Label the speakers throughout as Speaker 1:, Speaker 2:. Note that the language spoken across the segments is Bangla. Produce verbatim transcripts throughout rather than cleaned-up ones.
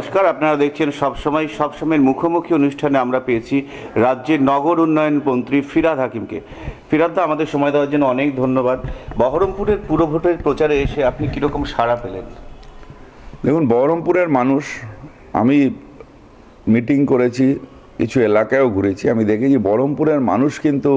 Speaker 1: নমস্কার, আপনারা দেখছেন সবসময় সবসময়ের মুখোমুখি অনুষ্ঠানে আমরা পেয়েছি রাজ্যের নগর উন্নয়ন মন্ত্রী ফিরহাদ হাকিমকে। ফিরহাদ দা, আমাদের সময় দেওয়ার জন্য অনেক ধন্যবাদ। বহরমপুরের পুরভোটের প্রচারে এসে আপনি কীরকম সাড়া পেলেন?
Speaker 2: দেখুন, বহরমপুরের মানুষ, আমি মিটিং করেছি, কিছু এলাকায়ও ঘুরেছি, আমি দেখেছি বহরমপুরের মানুষ কিন্তু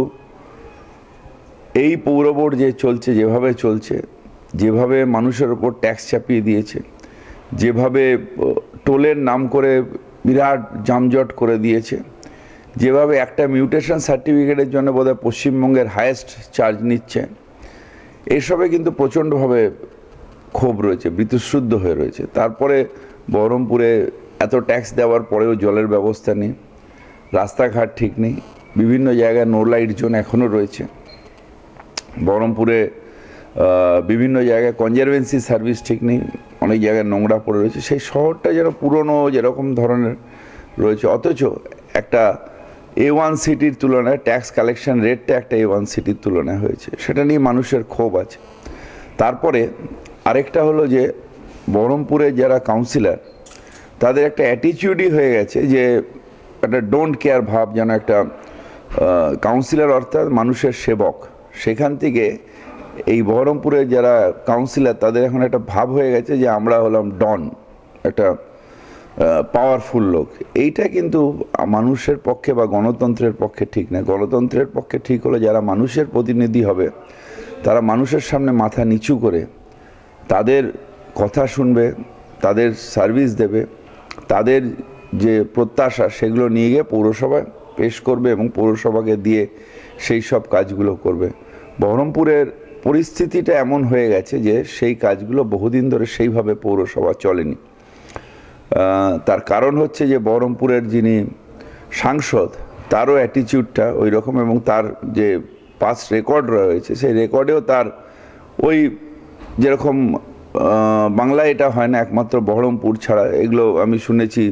Speaker 2: এই পৌর বোর্ড যে চলছে, যেভাবে চলছে, যেভাবে মানুষের ওপর ট্যাক্স চাপিয়ে দিয়েছে, যেভাবে টোলের নাম করে বিরাট জামজট করে দিয়েছে, যেভাবে একটা মিউটেশন সার্টিফিকেটের জন্য বোধহয় পশ্চিমবঙ্গের হায়েস্ট চার্জ নিচ্ছে, এসবে কিন্তু প্রচণ্ডভাবে ক্ষোভ রয়েছে, বীতশ্রুদ্ধ হয়ে রয়েছে। তারপরে বহরমপুরে এত ট্যাক্স দেওয়ার পরেও জলের ব্যবস্থা নেই, রাস্তাঘাট ঠিক নেই, বিভিন্ন জায়গায় নো লাইট জোন এখনও রয়েছে। বহরমপুরে বিভিন্ন জায়গায় কনজারভেন্সি সার্ভিস ঠিক নেই, অনেক জায়গায় নোংরা পড়ে রয়েছে। সেই শহরটা যেন পুরনো যেরকম ধরনের রয়েছে, অথচ একটা এ ওয়ান সিটির তুলনায় ট্যাক্স কালেকশন রেটটা একটা এ ওয়ান সিটির তুলনায় হয়েছে, সেটা নিয়ে মানুষের ক্ষোভ আছে। তারপরে আরেকটা হলো যে বহরমপুরে যারা কাউন্সিলর, তাদের একটা অ্যাটিটিউডই হয়ে গেছে যে একটা ডোন্ট কেয়ার ভাব, যেন একটা কাউন্সিলর অর্থাৎ মানুষের সেবক। সেখান থেকে এই বহরমপুরে যারা কাউন্সিলর, তাদের এখন একটা ভাব হয়ে গেছে যে আমরা হলাম ডন, একটা পাওয়ারফুল লোক। এইটা কিন্তু মানুষের পক্ষে বা গণতন্ত্রের পক্ষে ঠিক না। গণতন্ত্রের পক্ষে ঠিক হলো যারা মানুষের প্রতিনিধি হবে, তারা মানুষের সামনে মাথা নিচু করে তাদের কথা শুনবে, তাদের সার্ভিস দেবে, তাদের যে প্রত্যাশা সেগুলো নিয়ে গিয়ে পৌরসভায় পেশ করবে এবং পৌরসভাকে দিয়ে সেই সব কাজগুলো করবে। বহরমপুরের পরিস্থিতিটা এমন হয়ে গেছে যে সেই কাজগুলো বহুদিন ধরে সেইভাবে পৌরসভা চলেনি। তার কারণ হচ্ছে যে বহরমপুরের যিনি সাংসদ, তারও অ্যাটিটিউডটা ওই রকম, এবং তার যে পাস্ট রেকর্ড রয়েছে সেই রেকর্ডেও তার ওই যেরকম বাংলায় এটা হয় না, একমাত্র বহরমপুর ছাড়া, এগুলো আমি শুনেছি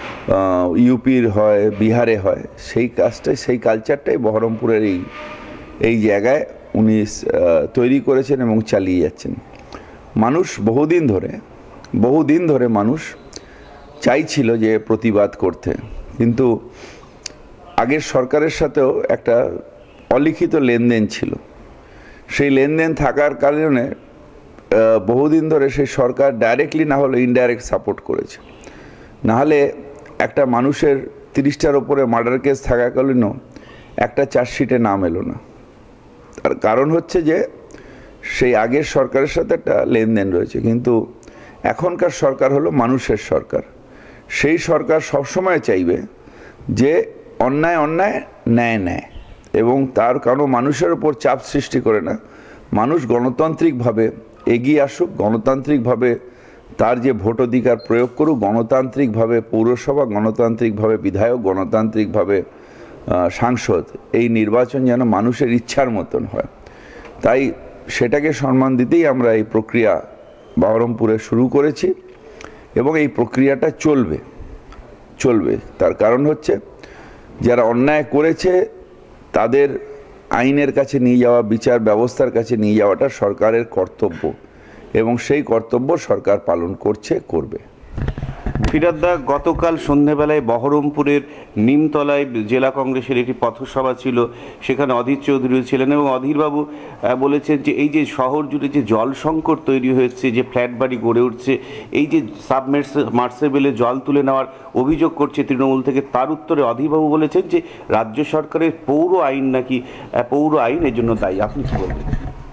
Speaker 2: ইউপির হয়, বিহারে হয়, সেই কাজটাই, সেই কালচারটাই বহরমপুরের এই এই জায়গায় উনি তৈরি করেছেন এবং চালিয়ে যাচ্ছেন। মানুষ বহুদিন ধরে বহুদিন ধরে মানুষ চাইছিল যে প্রতিবাদ করতে, কিন্তু আগের সরকারের সাথেও একটা অলিখিত লেনদেন ছিল। সেই লেনদেন থাকার কারণে বহুদিন ধরে সেই সরকার ডাইরেক্টলি না হলে ইনডাইরেক্ট সাপোর্ট করেছে। নাহলে একটা মানুষের তিরিশটার ওপরে মার্ডার কেস থাকাকালীনও একটা চার্জশিটে নাম এলো না। তার কারণ হচ্ছে যে সেই আগের সরকারের সাথে একটা লেনদেন রয়েছে। কিন্তু এখনকার সরকার হলো মানুষের সরকার। সেই সরকার সবসময় চাইবে যে অন্যায় অন্যায়, ন্যায় ন্যায়, এবং তার কারণ মানুষের ওপর চাপ সৃষ্টি করে না। মানুষ গণতান্ত্রিকভাবে এগিয়ে আসুক, গণতান্ত্রিকভাবে তার যে ভোট অধিকার প্রয়োগ করুক, গণতান্ত্রিকভাবে পৌরসভা, গণতান্ত্রিকভাবে বিধায়ক, গণতান্ত্রিকভাবে সাংসদ, এই নির্বাচন যেন মানুষের ইচ্ছার মতন হয়। তাই সেটাকে সম্মান দিতেই আমরা এই প্রক্রিয়া বহরমপুরে শুরু করেছি এবং এই প্রক্রিয়াটা চলবে চলবে তার কারণ হচ্ছে যারা অন্যায় করেছে তাদের আইনের কাছে নিয়ে যাওয়া, বিচার ব্যবস্থার কাছে নিয়ে যাওয়াটা সরকারের কর্তব্য, এবং সেই কর্তব্য সরকার পালন করছে, করবে।
Speaker 1: ফিরহাদ দা, গতকাল সন্ধ্যেবেলায় বহরমপুরের নিমতলায় জেলা কংগ্রেসের একটি পথসভা ছিল, সেখানে অধীর চৌধুরী ছিলেন এবং অধীরবাবু বলেছেন যে এই যে শহর জুড়ে যে জল সংকট তৈরি হয়েছে, যে ফ্ল্যাট বাড়ি গড়ে উঠছে, এই যে সাবমার্সেবেলে জল তুলে নেওয়ার অভিযোগ করছে তৃণমূল থেকে, তার উত্তরে অধীরবাবু বলেছেন যে রাজ্য সরকারের পৌর আইন নাকি পৌর আইন এর জন্য দায়ী। আপনি কি বলবেন?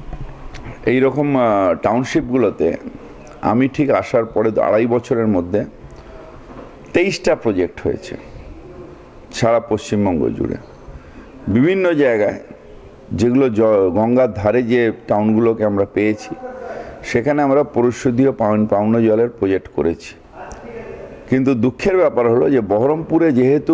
Speaker 2: এইরকম টাউনশিপগুলোতে আমি ঠিক আসার পরে আড়াই বছরের মধ্যে তেইশটা প্রজেক্ট হয়েছে সারা পশ্চিমবঙ্গ জুড়ে, বিভিন্ন জায়গায়, যেগুলো গঙ্গার ধারে যে টাউনগুলোকে আমরা পেয়েছি সেখানে আমরা পরিশোধীয় পাওনা জলের প্রজেক্ট করেছি। কিন্তু দুঃখের ব্যাপার হলো যে বহরমপুরে যেহেতু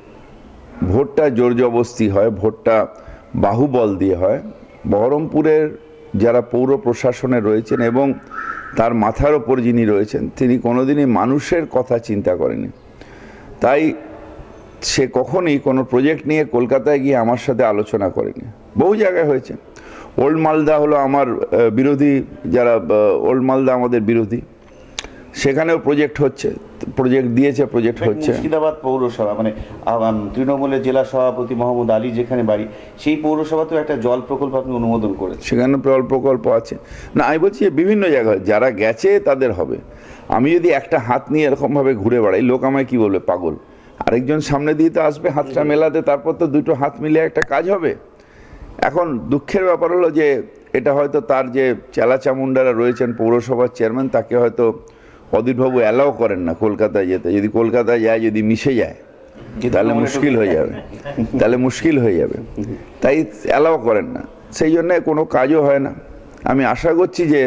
Speaker 2: ভোটটা জোর জবরদস্তি হয়, ভোটটা বাহুবল দিয়ে হয়, বহরমপুরের যারা পৌর প্রশাসনে রয়েছেন এবং তার মাথার ওপর যিনি রয়েছেন তিনি কোনোদিনই মানুষের কথা চিন্তা করেনি। তাই সে কখনই কোনো প্রজেক্ট নিয়ে কলকাতায় গিয়ে আমার সাথে আলোচনা করেনি। বহু জায়গায় হয়েছে। ওল্ড মালদা হলো আমার বিরোধী, যারা ওল্ড মালদা আমাদের বিরোধী, সেখানেও প্রজেক্ট হচ্ছে, প্রজেক্ট দিয়েছে, প্রজেক্ট হচ্ছে।
Speaker 1: মুর্শিদাবাদ পৌরসভা মানে আম, তৃণমূলের জেলা সভাপতি মোহাম্মদ আলী যেখানে বাড়ি, সেই পৌরসভাতেও একটা জল প্রকল্প আপনি অনুমোদন করেছেন।
Speaker 2: সেখানে জল প্রকল্প আছে না, আমি বলছি বিভিন্ন জায়গায় যারা গেছে তাদের হবে। আমি যদি একটা হাত নিয়ে এরকমভাবে ঘুরে বেড়াই, লোক আমায় কি বলবে, পাগল। আরেকজন সামনে দিয়ে তো আসবে হাতটা মেলাতে, তারপর তো দুটো হাত মিলে একটা কাজ হবে। এখন দুঃখের ব্যাপার হলো যে এটা হয়তো তার যে চেলা চামুন্ডারা রয়েছেন পৌরসভার চেয়ারম্যান, তাকে হয়তো অধীরবাবু অ্যালাও করেন না কলকাতায় যেতে। যদি কলকাতায় যায়, যদি মিশে যায়, তাহলে মুশকিল হয়ে যাবে, তাহলে মুশকিল হয়ে যাবে, তাই অ্যালাও করেন না। সেই জন্যে কোনো কাজও হয় না। আমি আশা করছি যে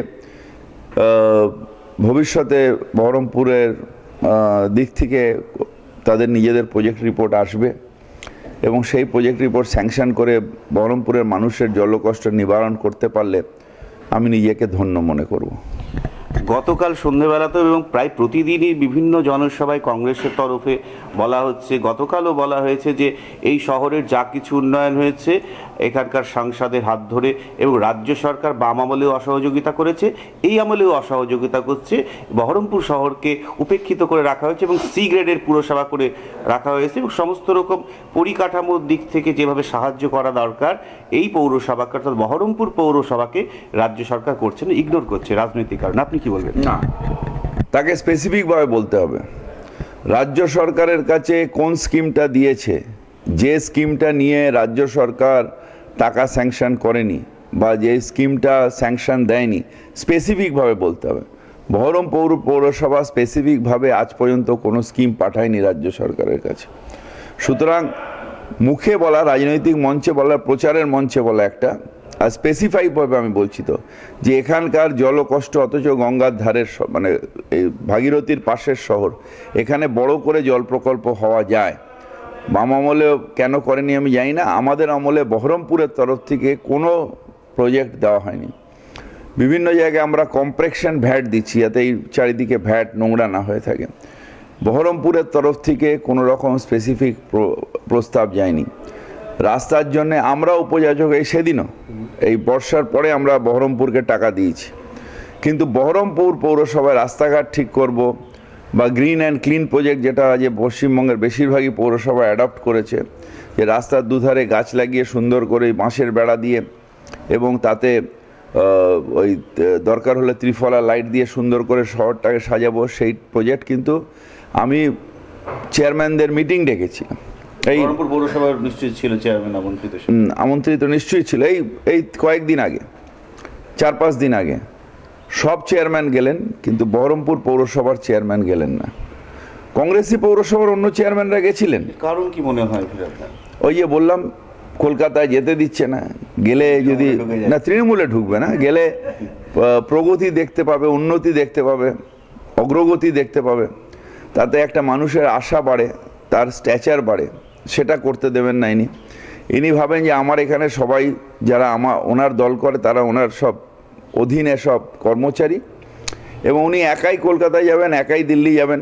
Speaker 2: ভবিষ্যতে বহরমপুরের দিক থেকে তাদের নিজেদের প্রজেক্ট রিপোর্ট আসবে এবং সেই প্রজেক্ট রিপোর্ট স্যাংশন করে বহরমপুরের মানুষের জলকষ্ট নিবারণ করতে পারলে আমি নিজেকে ধন্য মনে করব।
Speaker 1: গতকাল সন্ধ্যেবেলাতেও এবং প্রায় প্রতিদিনই বিভিন্ন জনসভায় কংগ্রেসের তরফে বলা হচ্ছে, গতকালও বলা হয়েছে যে এই শহরের যা কিছু উন্নয়ন হয়েছে এখানকার সাংসদের হাত ধরে, এবং রাজ্য সরকার বাম আমলেও অসহযোগিতা করেছে, এই আমলেও অসহযোগিতা করছে, বহরমপুর শহরকে উপেক্ষিত করে রাখা হয়েছে এবং সি গ্রেডের পুরসভা করে রাখা হয়েছে, এবং সমস্ত রকম পরিকাঠামোর দিক থেকে যেভাবে সাহায্য করা দরকার এই পৌরসভাকে, অর্থাৎ বহরমপুর পৌরসভাকে রাজ্য সরকার করছে না, ইগনোর করছে রাজনৈতিক কারণে। আপনি কি বলবেন?
Speaker 2: না, তাকে স্পেসিফিকভাবে বলতে হবে রাজ্য সরকারের কাছে কোন স্কিমটা দিয়েছে। যে স্কিমটা নিয়ে রাজ্য সরকার টাকা স্যাংশন করেনি বা যে স্কিমটা স্যাংশন দেয়নি, স্পেসিফিকভাবে বলতে হবে। বহরমপুর পৌরসভা স্পেসিফিকভাবে আজ পর্যন্ত কোনো স্কিম পাঠায়নি রাজ্য সরকারের কাছে। সুতরাং মুখে বলা, রাজনৈতিক মঞ্চে বলা, প্রচারের মঞ্চে বলা একটা, আর স্পেসিফাইভাবে আমি বলছি তো যে এখানকার জলকষ্ট, অথচ গঙ্গার ধারের মানে এই ভাগীরথীর পাশের শহর, এখানে বড় করে জল প্রকল্প হওয়া যায়। বাম আমলে কেন করেনি আমি জানি না। আমাদের আমলে বহরমপুরের তরফ থেকে কোনো প্রজেক্ট দেওয়া হয়নি। বিভিন্ন জায়গায় আমরা কম্প্রেকশন ভ্যাট দিচ্ছি যাতে এই চারিদিকে ভ্যাট নোংরা না হয়ে থাকে। বহরমপুরের তরফ থেকে কোনো রকম স্পেসিফিক প্রস্তাব যায়নি। রাস্তার জন্য আমরা উপযাচক, এই সেদিনও এই বর্ষার পরে আমরা বহরমপুরকে টাকা দিয়েছি, কিন্তু বহরমপুর পৌরসভায় রাস্তাঘাট ঠিক করব বা গ্রিন অ্যান্ড ক্লিন প্রজেক্ট, যেটা যে পশ্চিমবঙ্গের বেশিরভাগই পৌরসভা অ্যাডপ্ট করেছে, যে রাস্তার দুধারে গাছ লাগিয়ে সুন্দর করে বাঁশের বেড়া দিয়ে এবং তাতে ওই দরকার হলে ত্রিফলা লাইট দিয়ে সুন্দর করে শহরটাকে সাজাবো, সেই প্রজেক্ট কিন্তু আমি চেয়ারম্যানদের মিটিং ডেকেছিলাম। এই
Speaker 1: বহরমপুর পৌরসভার নিশ্চয়ই ছিল চেয়ারম্যান আমন্ত্রিত,
Speaker 2: আমন্ত্রিত নিশ্চয়ই ছিল। এই এই কয়েকদিন আগে, চার পাঁচ দিন আগে সব চেয়ারম্যান গেলেন, কিন্তু বহরমপুর পৌরসভার চেয়ারম্যান গেলেন না। কংগ্রেসি পৌরসভার অন্য চেয়ারম্যানরা গেছিলেন।
Speaker 1: কারণ কি মনে হয়?
Speaker 2: ওই যে বললাম, কলকাতায় যেতে দিচ্ছে না, গেলে যদি না তৃণমূলে ঢুকবে না, গেলে প্রগতি দেখতে পাবে, উন্নতি দেখতে পাবে, অগ্রগতি দেখতে পাবে, তাতে একটা মানুষের আশা বাড়ে, তার স্ট্যাচার বাড়ে, সেটা করতে দেবেন না ইনি। ইনি ভাবেন যে আমার এখানে সবাই যারা আমার ওনার দল করে তারা ওনার সব অধীনে সব কর্মচারী, এবং উনি একাই কলকাতায় যাবেন, একাই দিল্লি যাবেন,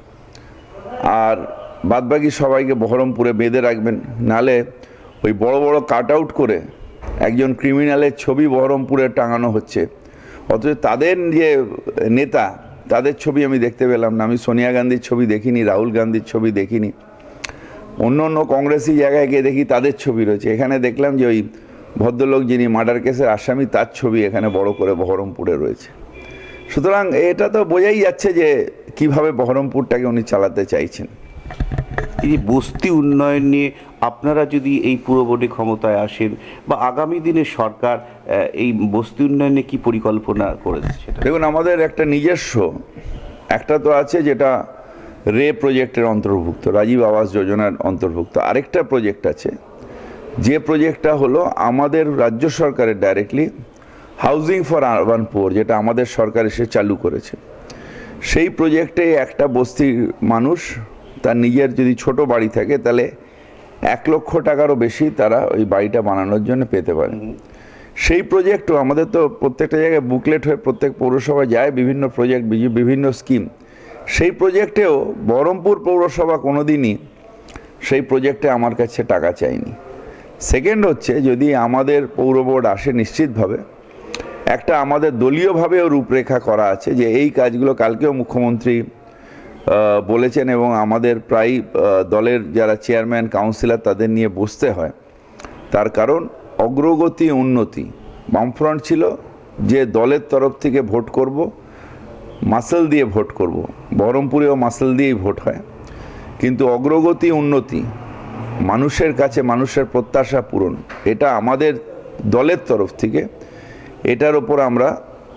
Speaker 2: আর বাদবাকি সবাইকে বহরমপুরে বেঁধে রাখবেন। নালে ওই বড় বড় কাট আউট করে একজন ক্রিমিনালের ছবি বহরমপুরে টাঙানো হচ্ছে, অথচ তাদের যে নেতা, তাদের ছবি আমি দেখতে পেলাম না। আমি সোনিয়া গান্ধীর ছবি দেখিনি, রাহুল গান্ধীর ছবি দেখিনি, অন্য অন্য কংগ্রেসি জায়গায় গিয়ে দেখি তাদের ছবি রয়েছে। এখানে দেখলাম যে ওই ভদ্রলোক যিনি মার্ডার কেসের আসামি, তার ছবি এখানে বড় করে বহরমপুরে রয়েছে। সুতরাং এটা তো বোঝাই যাচ্ছে যে কিভাবে বহরমপুরটাকে উনি চালাতে চাইছেন।
Speaker 1: এই বস্তি উন্নয়ন নিয়ে আপনারা যদি এই পুর বোর্ডে ক্ষমতায় আসেন বা আগামী দিনে সরকার এই বস্তি উন্নয়নে কি পরিকল্পনা করেছে?
Speaker 2: দেখুন, আমাদের একটা নিজস্ব একটা তো আছে যেটা রে প্রজেক্টের অন্তর্ভুক্ত, রাজীব আবাস যোজনার অন্তর্ভুক্ত। আরেকটা প্রজেক্ট আছে, যে প্রজেক্টটা হলো আমাদের রাজ্য সরকারের directly housing for urban poor, যেটা আমাদের সরকার এসে চালু করেছে। সেই প্রজেক্টে একটা বস্তির মানুষ তার নিজের যদি ছোট বাড়ি থাকে, তাহলে এক লক্ষ টাকারও বেশি তারা ওই বাড়িটা বানানোর জন্য পেতে পারে। সেই প্রজেক্টও আমাদের তো প্রত্যেকটা জায়গায় বুকলেট হয়ে প্রত্যেক পৌরসভায় যায় বিভিন্ন প্রজেক্ট, বিভিন্ন স্কিম। সেই প্রজেক্টেও বহরমপুর পৌরসভা কোনোদিনই সেই প্রজেক্টে আমার কাছে টাকা চাইনি। সেকেন্ড হচ্ছে, যদি আমাদের পৌর বোর্ড আসে, নিশ্চিতভাবে একটা আমাদের দলীয়ভাবেও রূপরেখা করা আছে যে এই কাজগুলো কালকেও মুখ্যমন্ত্রী বলেছেন এবং আমাদের প্রায় দলের যারা চেয়ারম্যান কাউন্সিলর তাদের নিয়ে বসতে হয়। তার কারণ অগ্রগতি উন্নতি। বামফ্রন্ট ছিল যে দলের তরফ থেকে ভোট করব, মাসল দিয়ে ভোট করব, বহরমপুরেও মাসল দিয়েই ভোট হয়, কিন্তু অগ্রগতি উন্নতি মানুষের কাছে মানুষের প্রত্যাশা পূরণ এটা আমাদের দলের তরফ থেকে, এটার ওপর আমরা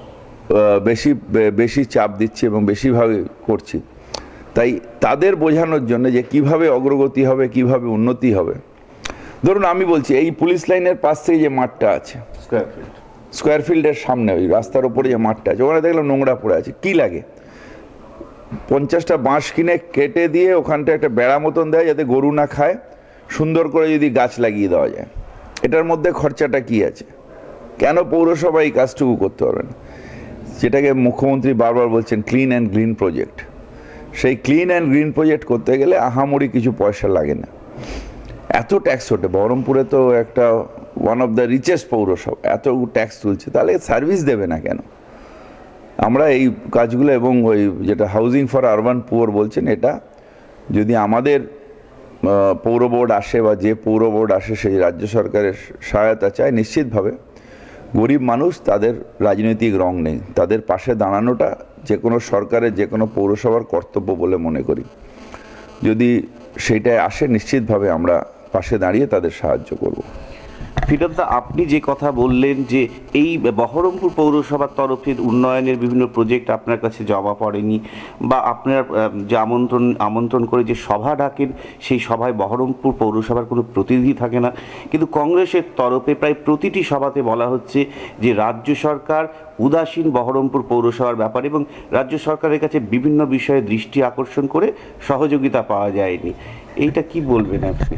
Speaker 2: বেশি বেশি চাপ দিচ্ছি এবং বেশিভাবে করছি। তাই তাদের বোঝানোর জন্য যে কিভাবে অগ্রগতি হবে, কিভাবে উন্নতি হবে। ধরুন আমি বলছি এই পুলিশ লাইনের পাশ থেকে যে মাঠটা আছে স্কোয়ার ফিল্ডের সামনে, ওই রাস্তার উপরে যে মাঠটা আছে, ওখানে দেখলাম নোংরা পড়ে আছে। কি লাগে? পঞ্চাশটা বাঁশ কিনে কেটে দিয়ে ওখানটা একটা বেড়া মতন দেয় যাতে গরু না খায়, সুন্দর করে যদি গাছ লাগিয়ে দেওয়া যায়। এটার মধ্যে খরচাটা কি আছে? কেন পৌরসভা এই কাজটুকু করতে পারবেন? যেটাকে মুখ্যমন্ত্রী বারবার বলছেন ক্লিন অ্যান্ড গ্রিন প্রজেক্ট। সেই ক্লিন অ্যান্ড গ্রিন প্রজেক্ট করতে গেলে আহামরি কিছু পয়সা লাগে না। এত ট্যাক্স ওঠে, বহরমপুরে তো একটা ওয়ান অফ দ্য রিচেস্ট পৌরসভা, এত ট্যাক্স তুলছে, তাহলে সার্ভিস দেবে না কেন? আমরা এই কাজগুলো এবং ওই যেটা হাউজিং ফর আরবান পুয়ার বলছেন, এটা যদি আমাদের পৌর বোর্ড আসে বা যে পৌর বোর্ড আসে সেই রাজ্য সরকারের সহায়তা চায়, নিশ্চিতভাবে গরিব মানুষ, তাদের রাজনৈতিক রং নেই, তাদের পাশে দাঁড়ানোটা যে কোনো সরকারের যে কোনো পৌরসভার কর্তব্য বলে মনে করি। যদি সেইটায় আসে নিশ্চিতভাবে আমরা পাশে দাঁড়িয়ে তাদের সাহায্য করব।
Speaker 1: ফিরহাদ, আপনি যে কথা বললেন যে এই বহরমপুর পৌরসভার তরফের উন্নয়নের বিভিন্ন প্রজেক্ট আপনার কাছে জমা পড়েনি, বা আপনার যে আমন্ত্রণ আমন্ত্রণ করে যে সভা ডাকেন সেই সভায় বহরমপুর পৌরসভার কোনো প্রতিনিধি থাকে না, কিন্তু কংগ্রেসের তরফে প্রায় প্রতিটি সভাতে বলা হচ্ছে যে রাজ্য সরকার উদাসীন বহরমপুর পৌরসভার ব্যাপারে এবং রাজ্য সরকারের কাছে বিভিন্ন বিষয়ে দৃষ্টি আকর্ষণ করে সহযোগিতা পাওয়া যায়নি। এইটা কি বলবেন আপনি?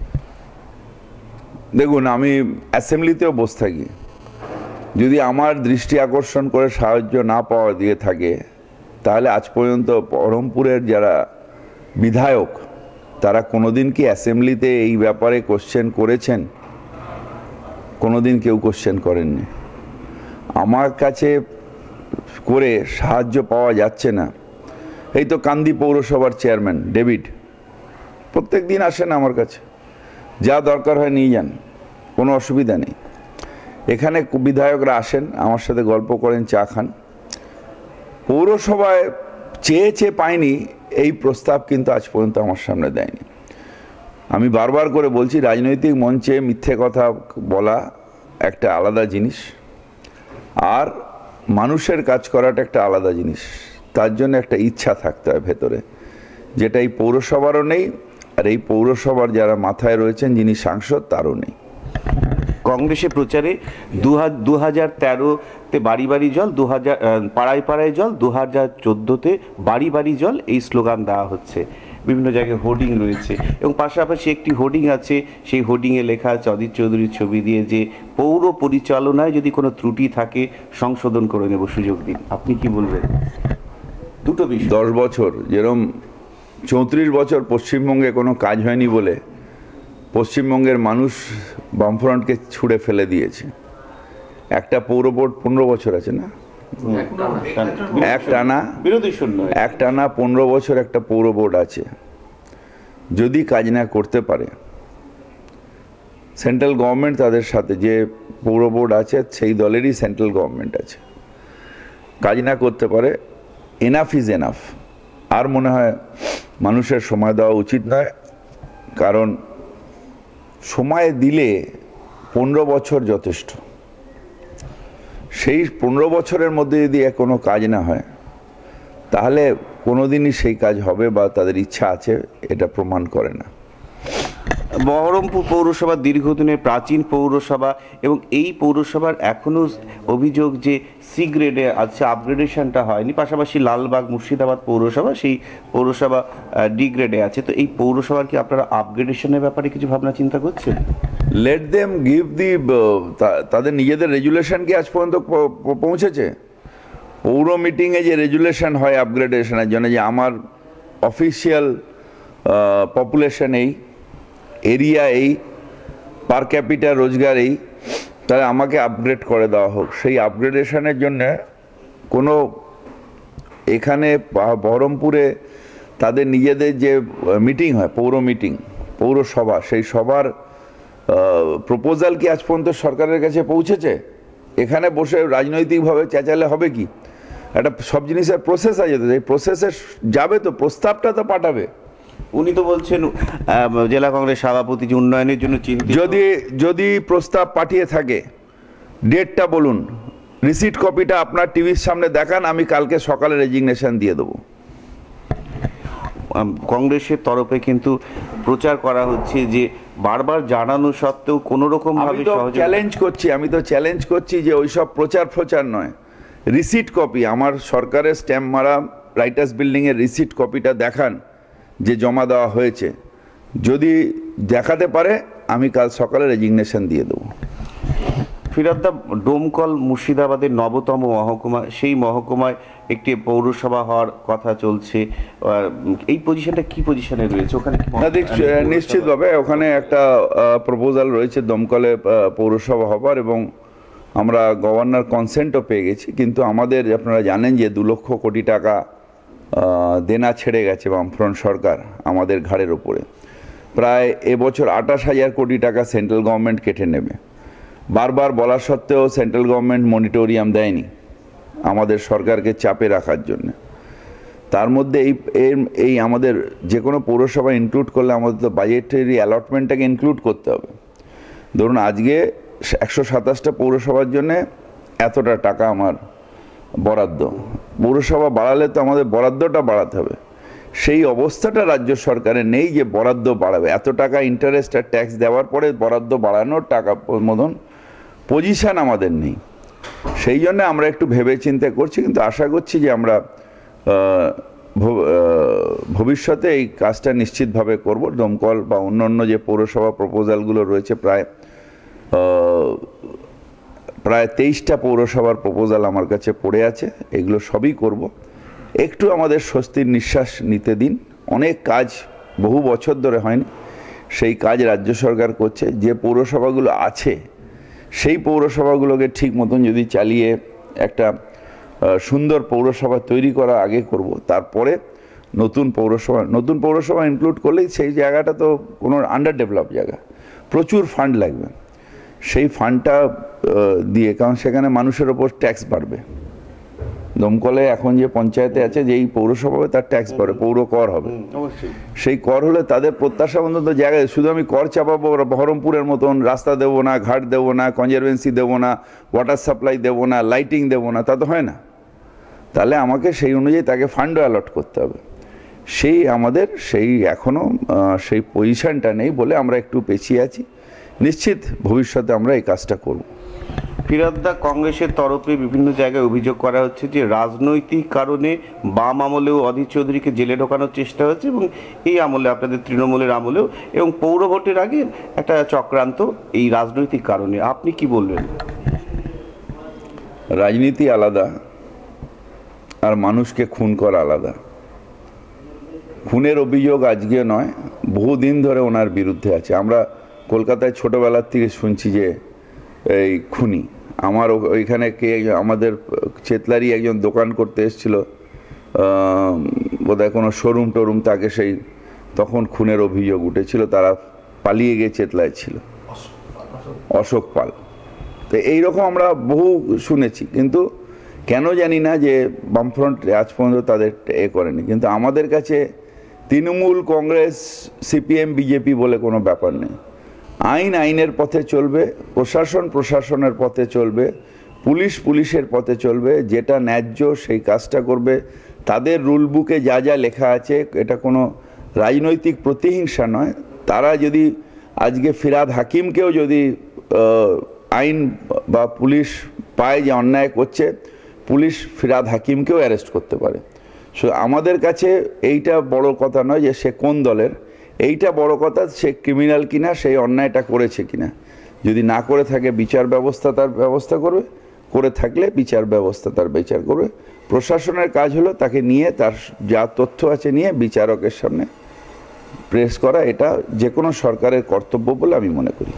Speaker 2: দেখুন, আমি অ্যাসেম্বলিতেও বসে থাকি, যদি আমার দৃষ্টি আকর্ষণ করে সাহায্য না পাওয়া দিয়ে থাকে, তাহলে আজ পর্যন্ত বহরমপুরের যারা বিধায়ক তারা কোনোদিন কি অ্যাসেম্বলিতে এই ব্যাপারে কোশ্চেন করেছেন? কোনোদিন কেউ কোশ্চেন করেননি। আমার কাছে করে সাহায্য পাওয়া যাচ্ছে না। এই তো কান্দি পৌরসভার চেয়ারম্যান ডেভিড প্রত্যেক দিন আসেন আমার কাছে, যা দরকার হয় নিয়ে যান, কোনো অসুবিধা নেই। এখানে বিধায়করা আসেন, আমার সাথে গল্প করেন, চা খান। পৌরসভায় চেয়ে চেয়ে পায়নি এই প্রস্তাব কিন্তু আজ পর্যন্ত আমার সামনে দেয়নি। আমি বারবার করে বলছি, রাজনৈতিক মঞ্চে মিথ্যে কথা বলা একটা আলাদা জিনিস, আর মানুষের কাজ করাটা একটা আলাদা জিনিস। তার জন্য একটা ইচ্ছা থাকতে হয় ভেতরে, যেটা এই পৌরসভারও নেই, আর এই পৌরসভার যারা মাথায় রয়েছেন যিনি সাংসদ তারও নেই।
Speaker 1: কংগ্রেসের প্রচারে দু হাজার তেরোতে বাড়ি বাড়ি জল, দু হাজার পাড়ায় পাড়ায় জল, দু হাজার চোদ্দোতে বাড়ি বাড়ি জল, এই স্লোগান দেওয়া হচ্ছে। বিভিন্ন জায়গায় হোর্ডিং রয়েছে এবং পাশাপাশি একটি হোর্ডিং আছে, সেই হোর্ডিংয়ে লেখা আছে অদিত চৌধুরীর ছবি দিয়ে যে পৌর পরিচালনায় যদি কোনো ত্রুটি থাকে সংশোধন করে নেব, সুযোগ দিন। আপনি কি বলবেন? দুটো বিষয়।
Speaker 2: দশ বছর যেরকম চৌত্রিশ বছর পশ্চিমবঙ্গে কোনো কাজ হয়নি বলে পশ্চিমবঙ্গের মানুষ বামফ্রন্টকে ছুঁড়ে ফেলে দিয়েছে। একটা পৌর বোর্ড পনেরো বছর আছে না, এক টানা
Speaker 1: বিরোধী শূন্য
Speaker 2: এক টানা পনেরো বছর একটা পৌর বোর্ড আছে। যদি কাজ না করতে পারে, সেন্ট্রাল গভর্নমেন্ট তাদের সাথে, যে পৌর বোর্ড আছে সেই দলেরই সেন্ট্রাল গভর্নমেন্ট আছে, কাজ না করতে পারে, এনাফ ইজ এনাফ। আর মনে হয় মানুষের সময় দেওয়া উচিত নয়, কারণ সময় দিলে পনেরো বছর যথেষ্ট। সেই পনেরো বছরের মধ্যে যদি কোনো কাজ না হয়, তাহলে কোনোদিনই সেই কাজ হবে বা তাদের ইচ্ছা আছে এটা প্রমাণ করে না।
Speaker 1: বহরমপুর পৌরসভা দীর্ঘদিনের প্রাচীন পৌরসভা এবং এই পৌরসভার এখনও অভিযোগ যে সি গ্রেডে আছে, আপগ্রেডেশনটা হয়নি। পাশাপাশি লালবাগ মুর্শিদাবাদ পৌরসভা, সেই পৌরসভা ডি গ্রেডে আছে। তো এই পৌরসভার কি আপনারা আপগ্রেডেশনের ব্যাপারে কিছু ভাবনা চিন্তা করছেন?
Speaker 2: লেট দেম গিভ দি, তাদের নিজেদের রেজুলেশন কি আজ পর্যন্ত পৌঁছেছে? পৌর মিটিংয়ে যে রেজুলেশন হয় আপগ্রেডেশনের জন্য, যে আমার অফিসিয়াল পপুলেশন এই, এরিয়া এই, পার ক্যাপিটা রোজগার এই, তাহলে আমাকে আপগ্রেড করে দেওয়া হোক। সেই আপগ্রেডেশনের জন্য কোনো এখানে বহরমপুরে তাদের নিজেদের যে মিটিং হয়, পৌর মিটিং, পৌরসভা, সেই সভার প্রপোজাল কি আজ পর্যন্ত সরকারের কাছে পৌঁছেছে? এখানে বসে রাজনৈতিকভাবে চেঁচালে হবে কি? একটা সব জিনিসের প্রসেস আছে, তো এই প্রসেসে যাবে তো, প্রস্তাবটা তো পাঠাবে।
Speaker 1: উনি তো বলছেন জেলা কংগ্রেস সভাপতি যে উন্নয়নের জন্য চিন্তিত।
Speaker 2: যদি যদি প্রস্তাব পাঠিয়ে থাকে, ডেটটা বলুন, রিসিট কপিটা আপনার টিভির সামনে দেখান, আমি কালকে সকালে রেজিগনেশন দিয়ে দেবো।
Speaker 1: কংগ্রেসের তরফে কিন্তু প্রচার করা হচ্ছে যে বারবার জানানো সত্ত্বেও কোনো রকম ভাবে
Speaker 2: চ্যালেঞ্জ করছি, আমি তো চ্যালেঞ্জ করছি যে ওইসব প্রচার প্রচার নয়, রিসিট কপি, আমার সরকারের স্ট্যাম্প মারা রাইটার্স বিল্ডিংয়ের রিসিট কপিটা দেখান যে জমা দেওয়া হয়েছে। যদি দেখাতে পারে আমি কাল সকালে রেজিগনেশন দিয়ে দেবো।
Speaker 1: ফিরহাদদা, ডোমকল মুর্শিদাবাদের নবতম মহকুমা, সেই মহকুমায় একটি পৌরসভা হওয়ার কথা চলছে। এই পজিশনটা কি পজিশনে রয়েছে ওখানে?
Speaker 2: নিশ্চিতভাবে ওখানে একটা প্রপোজাল রয়েছে দমকলে পৌরসভা হবার, এবং আমরা গভর্নর কনসেন্টও পেয়ে গেছি। কিন্তু আমাদের, আপনারা জানেন যে দু লক্ষ কোটি টাকা দেনা ছেড়ে গেছে বামফ্রন্ট সরকার আমাদের ঘাড়ের ওপরে। প্রায় এবছর আঠাশ হাজার কোটি টাকা সেন্ট্রাল গভর্নমেন্ট কেটে নেবে। বারবার বলা সত্ত্বেও সেন্ট্রাল গভর্নমেন্ট মনিটরিয়াম দেয়নি আমাদের সরকারকে চাপে রাখার জন্য। তার মধ্যে এই এই আমাদের যে কোনো পৌরসভা ইনক্লুড করলে আমাদের তো বাজেটারি অ্যালটমেন্টটাকে ইনক্লুড করতে হবে। ধরুন আজকে একশো সাতাশটা পৌরসভার জন্য এতটা টাকা আমার বরাদ্দ, পৌরসভা বাড়ালে তো আমাদের বরাদ্দটা বাড়াতে হবে। সেই অবস্থাটা রাজ্য সরকারের নেই যে বরাদ্দ বাড়াবে। এত টাকা ইন্টারেস্ট আর ট্যাক্স দেওয়ার পরে বরাদ্দ বাড়ানোর টাকা মতন পজিশান আমাদের নেই। সেই জন্য আমরা একটু ভেবে চিন্তা করছি, কিন্তু আশা করছি যে আমরা ভবিষ্যতে এই কাজটা নিশ্চিতভাবে করব। দমকল বা অন্য অন্য যে পৌরসভা প্রপোজালগুলো রয়েছে, প্রায় প্রায় তেইশটা পৌরসভার প্রপোজাল আমার কাছে পড়ে আছে, এগুলো সবই করব। একটু আমাদের স্বস্তির নিঃশ্বাস নিতে দিন। অনেক কাজ বহু বছর ধরে হয়নি, সেই কাজ রাজ্য সরকার করছে। যে পৌরসভাগুলো আছে সেই পৌরসভাগুলোকে ঠিক মতন যদি চালিয়ে একটা সুন্দর পৌরসভা তৈরি করা আগে করব, তারপরে নতুন পৌরসভা নতুন পৌরসভা ইনক্লুড করলেই সেই জায়গাটা তো কোনো আন্ডার ডেভেলপ জায়গা, প্রচুর ফান্ড লাগবে। সেই ফান্ডটা দিয়ে, কারণ সেখানে মানুষের ওপর ট্যাক্স বাড়বে। দমকলে এখন যে পঞ্চায়েতে আছে, যেই পৌরসভা হবে তার ট্যাক্স বাড়বে, পৌর কর হবে। সেই কর হলে তাদের প্রত্যাশা অন্তত জায়গায়, শুধু আমি কর চাপাবো বহরমপুরের মতন, রাস্তা দেবো না, ঘাট দেবো না, কনজারভেন্সি দেবো না, ওয়াটার সাপ্লাই দেবো না, লাইটিং দেবো না, তা তো হয় না। তাহলে আমাকে সেই অনুযায়ী তাকে ফান্ডও অ্যালট করতে হবে। সেই আমাদের সেই এখনও সেই পজিশনটা নেই বলে আমরা একটু পেছিয়ে আছি। নিশ্চিত ভবিষ্যতে আমরা এই কাজটা করব।
Speaker 1: ফিরহাদদা, কংগ্রেসের তরফে বিভিন্ন জায়গায় অভিযোগ করা হচ্ছে যে রাজনৈতিক কারণে বাম আমলেও অধীর চৌধুরীকে জেলে ঢোকানোর চেষ্টা হচ্ছে, এবং এই আমলে আপনাদের তৃণমূলের আমলেও, এবং পৌর ভোটের আগে একটা চক্রান্ত এই রাজনৈতিক কারণে। আপনি কি বলবেন?
Speaker 2: রাজনীতি আলাদা আর মানুষকে খুন করা আলাদা। খুনের অভিযোগ আজকে নয়, বহুদিন ধরে ওনার বিরুদ্ধে আছে। আমরা কলকাতায় ছোটোবেলার থেকে শুনছি যে এই খুনি। আমার ওইখানে কে, আমাদের চেতলারই একজন দোকান করতে এসেছিল, বোধহয় কোনো শোরুম টোরুম, তাকে সেই তখন খুনের অভিযোগ উঠেছিল, তারা পালিয়ে গিয়ে চেতলায় ছিল, অশোক পাল। তো এইরকম আমরা বহু শুনেছি, কিন্তু কেন জানি না যে বামফ্রন্ট আজ পর্যন্ত তাদের এ করেনি। কিন্তু আমাদের কাছে তৃণমূল, কংগ্রেস, সিপিএম, বিজেপি বলে কোনো ব্যাপার নেই। আইন আইনের পথে চলবে, প্রশাসন প্রশাসনের পথে চলবে, পুলিশ পুলিশের পথে চলবে। যেটা ন্যায্য সেই কাজটা করবে। তাদের রুল বুকে যা যা লেখা আছে, এটা কোনো রাজনৈতিক প্রতিহিংসা নয়। তারা যদি আজকে ফিরহাদ হাকিমকেও যদি আইন বা পুলিশ পায় যে অন্যায় করছে, পুলিশ ফিরহাদ হাকিমকেও অ্যারেস্ট করতে পারে। সো আমাদের কাছে এইটা বড় কথা নয় যে সে কোন দলের, এইটা বড় কথা সে ক্রিমিনাল কিনা, সেই অন্যায়টা করেছে কিনা। যদি না করে থাকে বিচার ব্যবস্থা তার ব্যবস্থা করবে, করে থাকলে বিচার ব্যবস্থা তার বিচার করবে। প্রশাসনের কাজ হলো তাকে নিয়ে, তার যা তথ্য আছে নিয়ে বিচারকের সামনে প্রেস করা। এটা যে কোনো সরকারের কর্তব্য বলে আমি মনে করি।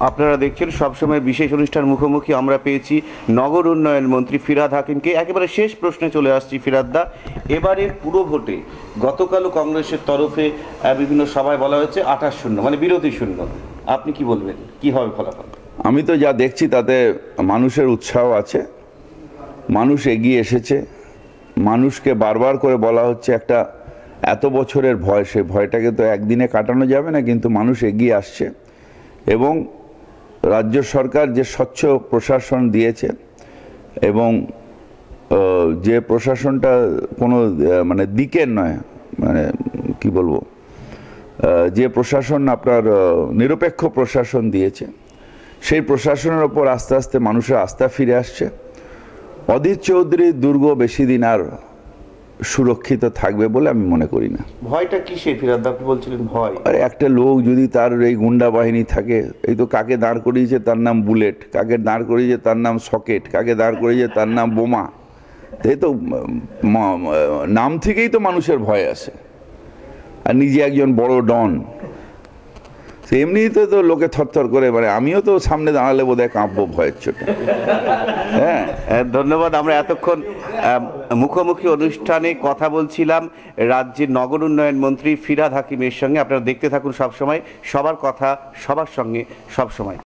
Speaker 1: আপনারা দেখছেন সবসময় বিশেষ অনুষ্ঠান মুখোমুখি আমরা পেয়েছি নগর উন্নয়ন মন্ত্রী ফিরহাদ হাকিমকে। একেবারে শেষ প্রশ্নে চলে আসছি ফিরহাদ দা, এবারের পুরো ভোটে গতকালও কংগ্রেসের তরফে আহ, বিভিন্ন সভায় বলা হয়েছে আঠাশ শূন্য, মানে বিরোধী শূন্য। আপনি কি বলবেন, কি হবে ফলাফল?
Speaker 2: আমি তো যা দেখছি তাতে মানুষের উৎসাহ আছে, মানুষ এগিয়ে এসেছে। মানুষকে বারবার করে বলা হচ্ছে একটা এত বছরের ভয়, সে ভয়টাকে তো একদিনে কাটানো যাবে না, কিন্তু মানুষ এগিয়ে আসছে। এবং রাজ্য সরকার যে স্বচ্ছ প্রশাসন দিয়েছে এবং আহ, যে প্রশাসনটা কোনো আহ, মানে দিকের নয়, মানে কি বলবো, আহ, যে প্রশাসন আপনার আহ, নিরপেক্ষ প্রশাসন দিয়েছে, সেই প্রশাসনের ওপর আস্তে আস্তে মানুষের আস্থা ফিরে আসছে। অধীর চৌধুরীর দুর্গ বেশি দিন আর সুরক্ষিত থাকবে বলে আমি মনে করি না।
Speaker 1: ভয়টা কিসে ফিরহাদ দা, আপনি বলছিলেন ভয়?
Speaker 2: আরে একটা লোক যদি তার এই গুন্ডা বাহিনী থাকে, এই তো কাকে দাঁড় করিয়েছে তার নাম বুলেট, কাকে দাঁড় করিয়েছে তার নাম সকেট, কাকে দাঁড় করিয়েছে তার নাম বোমা। এই তো ম- নাম থেকেই তো মানুষের ভয় আসে। আর নিজে একজন বড় ডন, এমনিতে তো লোকে থরথর করে, মানে আমিও তো সামনে দাঁড়ালে বোধহয় কাঁপবো ভয়ের চোটে। হ্যাঁ,
Speaker 1: আহ, ধন্যবাদ। আমরা এতক্ষণ আহ, মুখোমুখি অনুষ্ঠানে কথা বলছিলাম রাজ্যের নগর উন্নয়ন মন্ত্রী ফিরহাদ হাকিমের সঙ্গে। আপনারা দেখতে থাকুন সবসময় সবার কথা সবার সঙ্গে সবসময়।